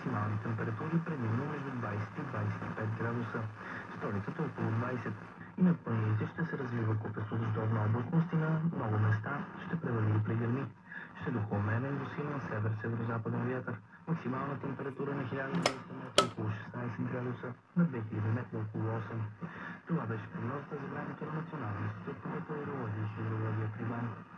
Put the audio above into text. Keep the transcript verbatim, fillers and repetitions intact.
максимални температури предимно между двайсет и двайсет и пет градуса. В столицата около двайсет. И над планините ще се развива купесто дъждовна облачност и на много места ще превали и пригърми. Ще духо умерен до силен север-северозападен вятър. Максимална температура на хиляда и двеста метра около шестнайсет градуса, на две хиляди метра около осем. Това беше прогнозата за времето на Националния институт по метеорология и хидрология при Ван.